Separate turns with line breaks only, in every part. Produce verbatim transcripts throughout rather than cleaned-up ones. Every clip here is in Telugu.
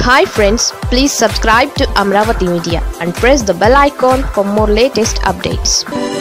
Hi friends, please subscribe to Amaravathi Media and press the bell icon for more latest updates.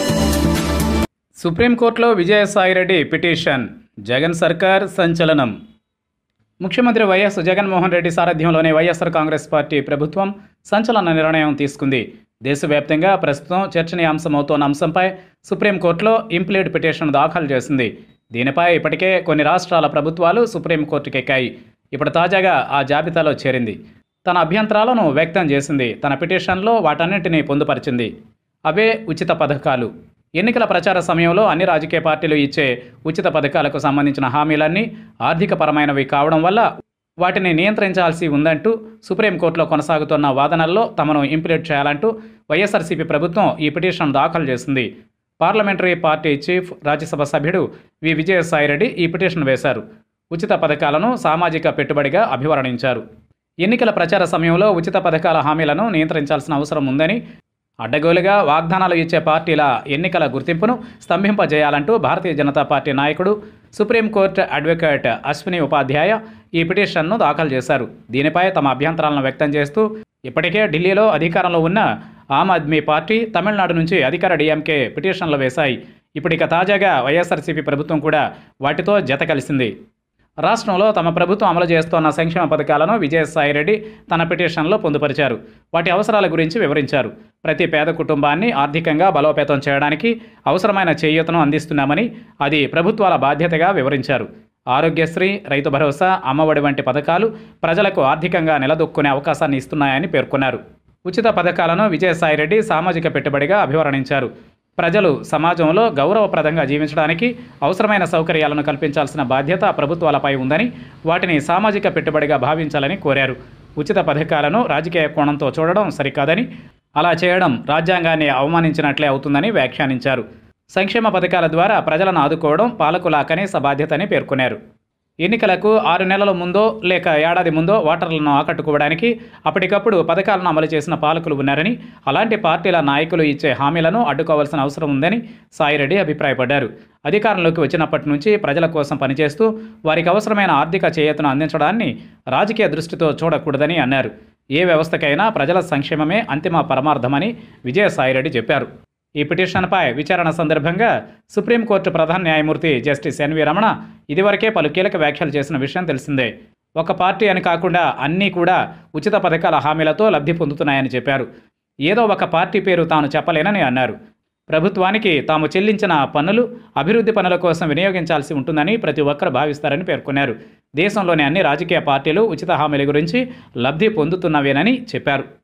Supreme కోర్టులో విజయసాయిరెడ్డి పిటిషన్, జగన్ సర్కార్ సంచలనం. ముఖ్యమంత్రి వైఎస్ జగన్మోహన్ రెడ్డి సారథ్యంలోని వైఎస్ఆర్ కాంగ్రెస్ పార్టీ ప్రభుత్వం సంచలన నిర్ణయం తీసుకుంది. దేశవ్యాప్తంగా ప్రస్తుతం చర్చనీయాంశమవుతోన్న అంశంపై సుప్రీంకోర్టులో ఇంప్లీడ్ పిటిషన్ దాఖలు చేసింది. దీనిపై ఇప్పటికే కొన్ని రాష్ట్రాల ప్రభుత్వాలు సుప్రీంకోర్టుకెక్కాయి. ఇప్పుడు తాజాగా ఆ జాబితాలో చేరింది. తన అభ్యంతరాలను వ్యక్తం చేసింది. తన పిటిషన్లో వాటన్నింటినీ పొందుపరిచింది. అవే ఉచిత పథకాలు. ఎన్నికల ప్రచార సమయంలో అన్ని రాజకీయ పార్టీలు ఇచ్చే ఉచిత పథకాలకు సంబంధించిన హామీలన్నీ ఆర్థికపరమైనవి కావడం వల్ల వాటిని నియంత్రించాల్సి ఉందంటూ సుప్రీంకోర్టులో కొనసాగుతున్న వాదనల్లో తమను ఇంప్లీడ్ చేయాలంటూ వైఎస్ఆర్సీపీ ప్రభుత్వం ఈ పిటిషన్ దాఖలు చేసింది. పార్లమెంటరీ పార్టీ చీఫ్, రాజ్యసభ సభ్యుడు వి విజయసాయిరెడ్డి ఈ పిటిషన్ వేశారు. ఉచిత పథకాలను సామాజిక పెట్టుబడిగా అభివర్ణించారు. ఎన్నికల ప్రచార సమయంలో ఉచిత పథకాల హామీలను నియంత్రించాల్సిన అవసరం ఉందని, అడ్డగోలుగా వాగ్దానాలు ఇచ్చే పార్టీల ఎన్నికల గుర్తింపును స్తంభింపజేయాలంటూ భారతీయ జనతా పార్టీ నాయకుడు, సుప్రీంకోర్టు అడ్వకేట్ అశ్విని ఉపాధ్యాయ ఈ పిటిషన్ను దాఖలు చేశారు. దీనిపై తమ అభ్యంతరాలను వ్యక్తం చేస్తూ ఇప్పటికే ఢిల్లీలో అధికారంలో ఉన్న ఆమ్ ఆద్మీ పార్టీ, తమిళనాడు నుంచి అధికార డీఎంకే పిటిషన్లు వేశాయి. ఇప్పటిక తాజాగా వైఎస్ఆర్సీపీ ప్రభుత్వం కూడా వాటితో జత కలిసింది. రాష్ట్రంలో తమ ప్రభుత్వం అమలు చేస్తోన్న సంక్షేమ పథకాలను విజయసాయిరెడ్డి తన పిటిషన్లో పొందుపరిచారు. వాటి అవసరాల గురించి వివరించారు. ప్రతి పేద కుటుంబాన్ని ఆర్థికంగా బలోపేతం చేయడానికి అవసరమైన చేయూతను అందిస్తున్నామని, అది ప్రభుత్వాల బాధ్యతగా వివరించారు. ఆరోగ్యశ్రీ, రైతు భరోసా, అమ్మఒడి వంటి పథకాలు ప్రజలకు ఆర్థికంగా నిలదొక్కునే అవకాశాన్ని ఇస్తున్నాయని పేర్కొన్నారు. ఉచిత పథకాలను విజయసాయిరెడ్డి సామాజిక పెట్టుబడిగా అభివర్ణించారు. ప్రజలు సమాజంలో గౌరవప్రదంగా జీవించడానికి అవసరమైన సౌకర్యాలను కల్పించాల్సిన బాధ్యత ప్రభుత్వాలపై ఉందని, వాటిని సామాజిక పెట్టుబడిగా భావించాలని కోరారు. ఉచిత పథకాలను రాజకీయ కోణంతో చూడడం సరికాదని, అలా చేయడం రాజ్యాంగాన్ని అవమానించినట్లే అవుతుందని వ్యాఖ్యానించారు. సంక్షేమ పథకాల ద్వారా ప్రజలను ఆదుకోవడం పాలకుల కనీస బాధ్యతని పేర్కొన్నారు. ఎన్నికలకు ఆరు నెలల ముందో లేక ఏడాది ముందో ఓటర్లను ఆకట్టుకోవడానికి అప్పటికప్పుడు పథకాలను అమలు చేసిన పాలకులు ఉన్నారని, అలాంటి పార్టీల నాయకులు ఇచ్చే హామీలను అడ్డుకోవాల్సిన అవసరం ఉందని సాయిరెడ్డి అభిప్రాయపడ్డారు. అధికారంలోకి వచ్చినప్పటి నుంచి ప్రజల కోసం పనిచేస్తూ వారికి అవసరమైన ఆర్థిక చేయూతను అందించడాన్ని రాజకీయ దృష్టితో చూడకూడదని అన్నారు. ఏ వ్యవస్థకైనా ప్రజల సంక్షేమమే అంతిమ పరమార్థమని విజయసాయిరెడ్డి చెప్పారు. ఈ పిటిషన్పై విచారణ సందర్భంగా సుప్రీంకోర్టు ప్రధాన న్యాయమూర్తి జస్టిస్ ఎన్వి రమణ ఇదివరకే పలు కీలక వ్యాఖ్యలు చేసిన విషయం తెలిసిందే. ఒక పార్టీ అని కాకుండా అన్నీ కూడా ఉచిత పథకాల హామీలతో లబ్ధి పొందుతున్నాయని చెప్పారు. ఏదో ఒక పార్టీ పేరు తాను చెప్పలేనని అన్నారు. ప్రభుత్వానికి తాము చెల్లించిన పన్నులు అభివృద్ధి పనుల కోసం వినియోగించాల్సి ఉంటుందని ప్రతి ఒక్కరు భావిస్తారని పేర్కొన్నారు. దేశంలోని అన్ని రాజకీయ పార్టీలు ఉచిత హామీల గురించి లబ్ధి పొందుతున్నవేనని చెప్పారు.